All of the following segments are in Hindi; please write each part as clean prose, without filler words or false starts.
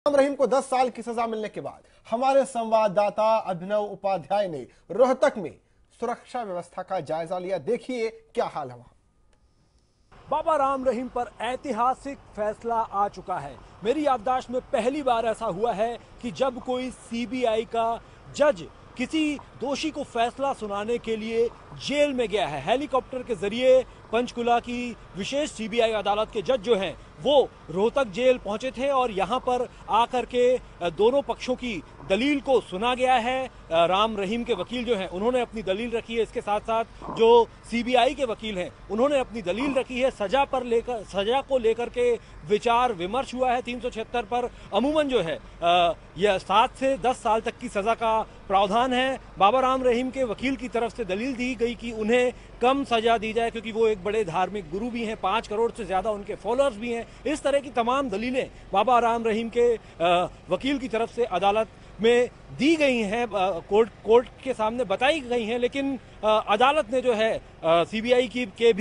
रहीम को 10 साल की सजा मिलने के बाद हमारे संवाददाता अभिनव उपाध्याय ने रोहतक में सुरक्षा व्यवस्था का जायजा लिया। देखिए क्या हाल है वहां। बाबा राम रहीम पर ऐतिहासिक फैसला आ चुका है। मेरी याददाश्त में पहली बार ऐसा हुआ है कि जब कोई सीबीआई का जज किसी दोषी को फैसला सुनाने के लिए जेल में गया है। हेलीकॉप्टर के जरिए पंचकुला की विशेष सीबीआई अदालत के जज जो हैं वो रोहतक जेल पहुंचे थे और यहां पर आकर के दोनों पक्षों की दलील को सुना गया है। राम रहीम के वकील जो हैं उन्होंने अपनी दलील रखी है, इसके साथ साथ जो सीबीआई के वकील हैं उन्होंने अपनी दलील रखी है। सजा को लेकर के विचार विमर्श हुआ है। 376 पर अमूमन जो है यह 7 से 10 साल तक की सजा का प्रावधान है। बाबा राम रहीम के वकील की तरफ से दलील दी गई कि उन्हें कम सजा दी जाए क्योंकि वो एक बड़े धार्मिक गुरु भी हैं, 5 करोड़ से ज्यादा उनके फॉलोअर्स भी हैं। इस तरह की तमाम दलीलें बाबा राम रहीम के वकील की तरफ से अदालत में दी गई हैं, कोर्ट के सामने बताई गई हैं। लेकिन अदालत ने जो है सीबीआई की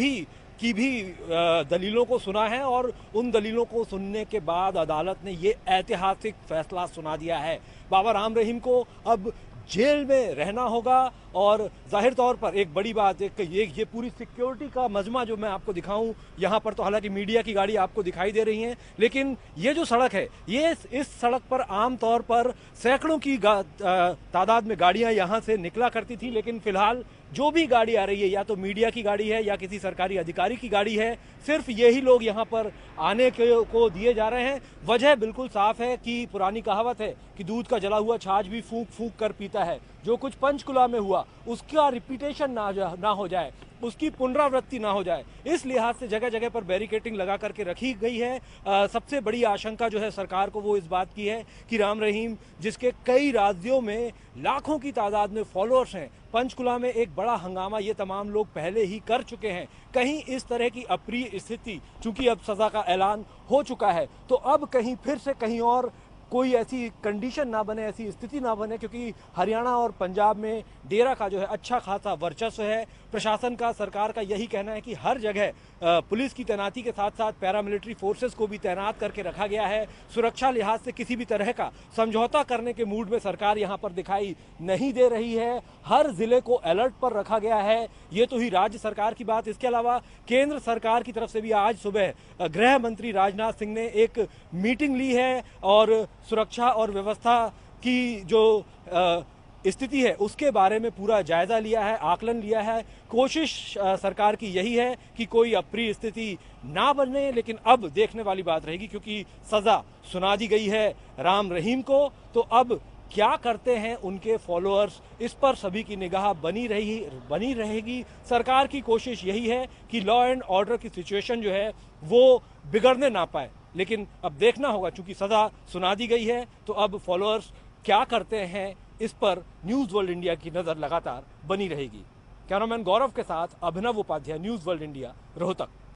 भी दलीलों को सुना है और उन दलीलों को सुनने के बाद अदालत ने ये ऐतिहासिक फैसला सुना दिया है। बाबा राम रहीम को अब जेल में रहना होगा और जाहिर तौर पर एक बड़ी बात ये पूरी सिक्योरिटी का मजमा जो मैं आपको दिखाऊं, यहाँ पर तो हालांकि मीडिया की गाड़ी आपको दिखाई दे रही हैं, लेकिन ये जो सड़क है ये इस सड़क पर आम तौर पर सैकड़ों की तादाद में गाड़ियाँ यहाँ से निकला करती थी। लेकिन फिलहाल जो भी गाड़ी आ रही है या तो मीडिया की गाड़ी है या किसी सरकारी अधिकारी की गाड़ी है, सिर्फ यही लोग यहाँ पर आने को दिए जा रहे हैं। वजह बिल्कुल साफ है कि पुरानी कहावत है कि दूध का जला हुआ छाछ भी फूंक फूंक कर पीता है। जो कुछ पंचकुला में हुआ उसका रिपीटेशन ना हो जाए, उसकी पुनरावृत्ति ना हो जाए, इस लिहाज से जगह जगह पर बैरिकेटिंग लगा करके रखी गई है। सबसे बड़ी आशंका जो है सरकार को वो इस बात की है कि राम रहीम जिसके कई राज्यों में लाखों की तादाद में फॉलोअर्स हैं, पंचकुला में एक बड़ा हंगामा ये तमाम लोग पहले ही कर चुके हैं। कहीं इस तरह की अप्रिय स्थिति, चूंकि अब सजा का ऐलान हो चुका है, तो अब कहीं फिर से कहीं और कोई ऐसी कंडीशन ना बने, ऐसी स्थिति ना बने, क्योंकि हरियाणा और पंजाब में डेरा का जो है अच्छा खासा वर्चस्व है। प्रशासन का, सरकार का यही कहना है कि हर जगह पुलिस की तैनाती के साथ साथ पैरामिलिट्री फोर्सेस को भी तैनात करके रखा गया है। सुरक्षा लिहाज से किसी भी तरह का समझौता करने के मूड में सरकार यहाँ पर दिखाई नहीं दे रही है। हर जिले को अलर्ट पर रखा गया है। ये तो ही राज्य सरकार की बात। इसके अलावा केंद्र सरकार की तरफ से भी आज सुबह गृह मंत्री राजनाथ सिंह ने एक मीटिंग ली है और सुरक्षा और व्यवस्था की जो स्थिति है उसके बारे में पूरा जायजा लिया है, आकलन लिया है। कोशिश सरकार की यही है कि कोई अप्रिय स्थिति ना बने। लेकिन अब देखने वाली बात रहेगी, क्योंकि सजा सुना दी गई है राम रहीम को, तो अब क्या करते हैं उनके फॉलोअर्स, इस पर सभी की निगाह बनी रहेगी। सरकार की कोशिश यही है कि लॉ एंड ऑर्डर की सिचुएशन जो है वो बिगड़ने ना पाए। लेकिन अब देखना होगा, चूंकि सजा सुना दी गई है, तो अब फॉलोअर्स क्या करते हैं इस पर न्यूज वर्ल्ड इंडिया की नजर लगातार बनी रहेगी। कैमरामैन गौरव के साथ Abhinav Upadhyay, news world India, Rohtak.